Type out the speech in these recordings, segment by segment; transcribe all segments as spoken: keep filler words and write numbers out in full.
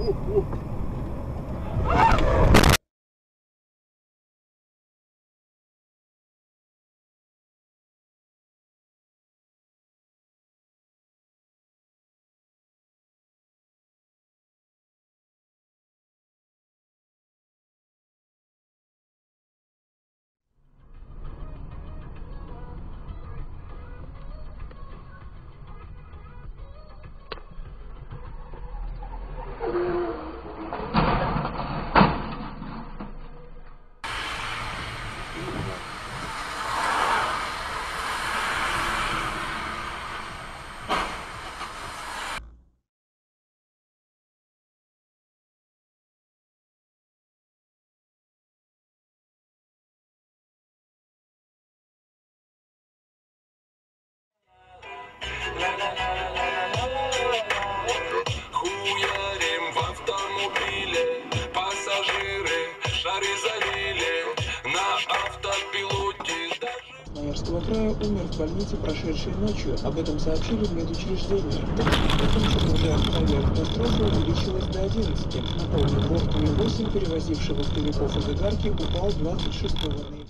Хуярим в автомобиле, пассажиры шары завили на автопилоте. Красноярского края умер в больнице прошедшей ночью. Об этом сообщили в медучреждении. Закончив уже авиакатастрофа увеличилась до одиннадцати. Напомню, борт Ми восемь, перевозивший вахтовиков из Игарки, упал двадцать шестого ноября.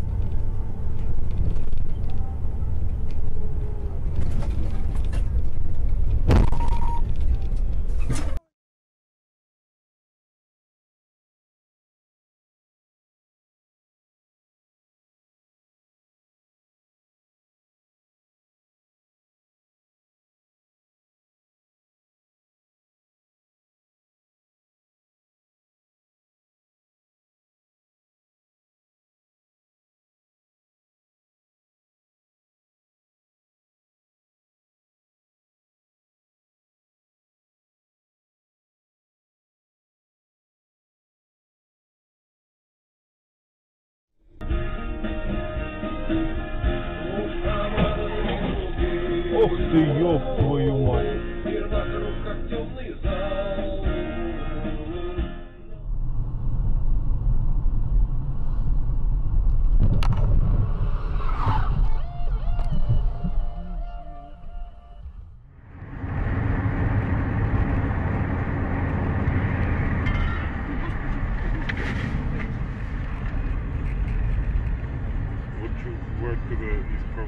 Ох ты, ёб твою мать! What you, where to the east from?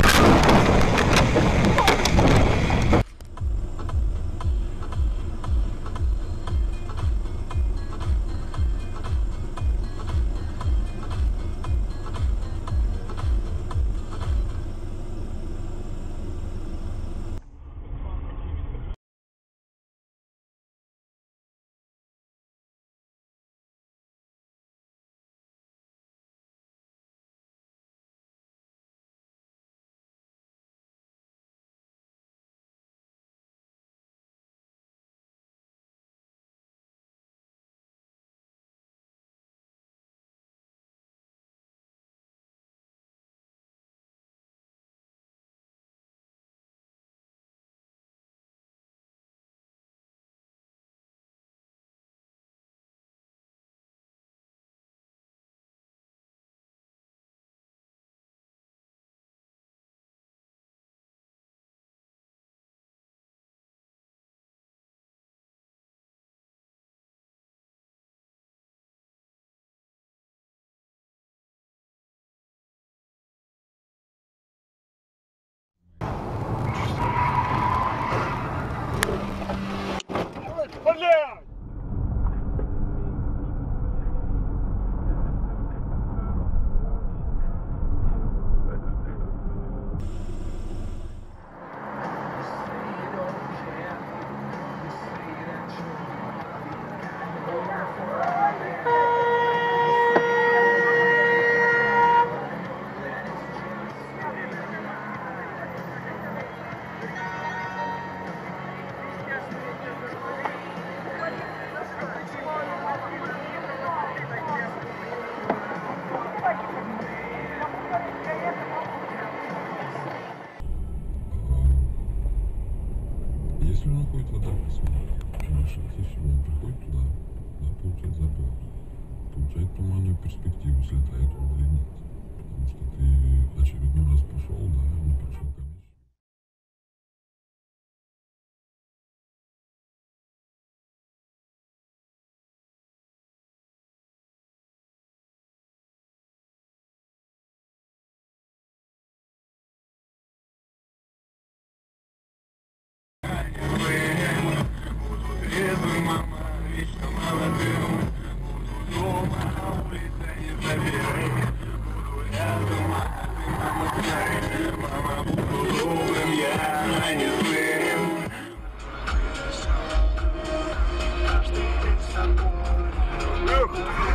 Если он уходит в атаку, если он приходит туда, да, получает зарплату, получает туманную перспективу, слетает в Ленинск, потому что ты очередной раз пошел, да, не прошел комиссию. Эх,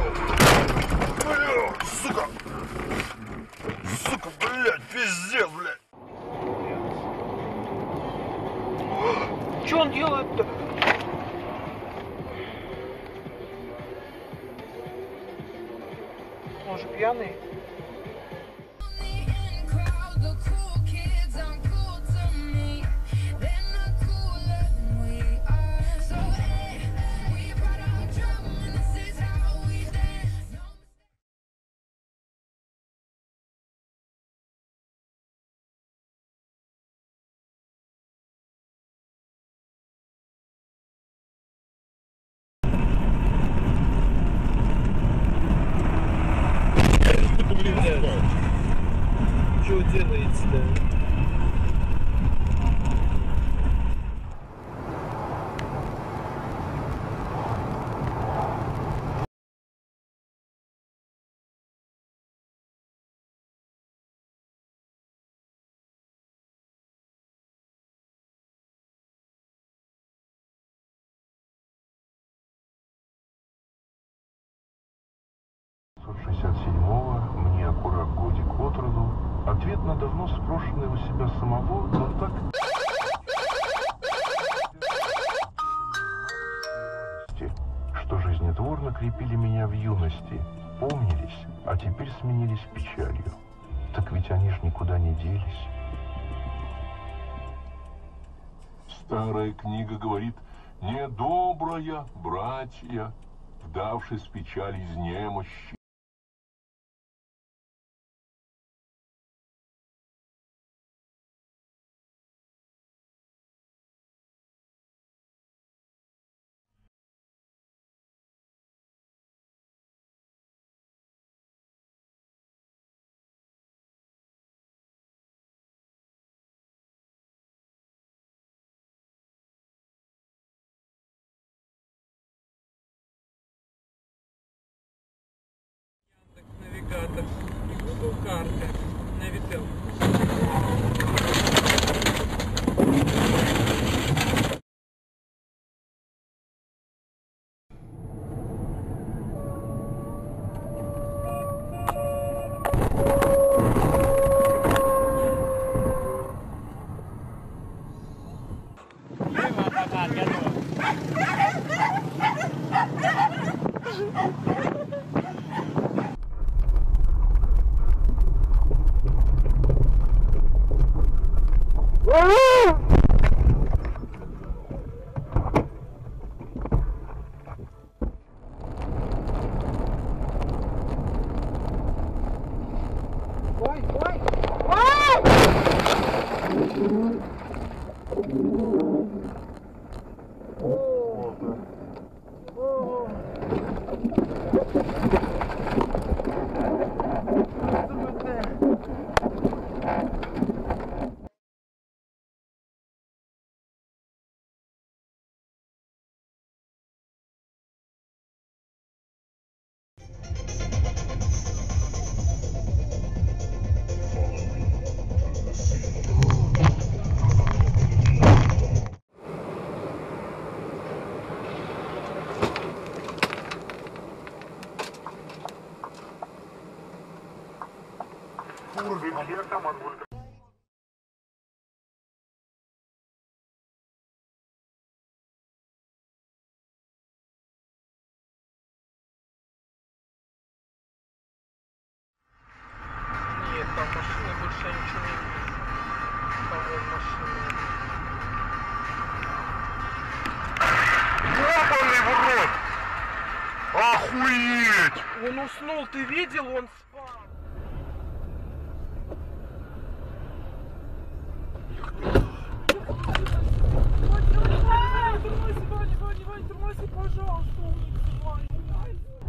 бля, сука! Сука, блядь, пиздец, блядь! Что он делает-то? Он же пьяный. Что делаете-то? шестьдесят седьмого, мне аккурат годик от роду. Ответ на давно спрошенный у себя самого, но так... что жизнетворно крепили меня в юности, помнились, а теперь сменились печалью. Так ведь они ж никуда не делись. Старая книга говорит: недобрая, братья, вдавшись в печаль из немощи. Навигатор и Google карты. Навител. Ой, ой, ой! Нет, там машины больше я ничего не вижу. Там вот машины. Ёбаный в рот! Охуеть! Он уснул, ты видел? Он спал. Ваня, Ваня, Ваня, Ваня, Ваня, Ваня, пожалуйста, умница, Ваня.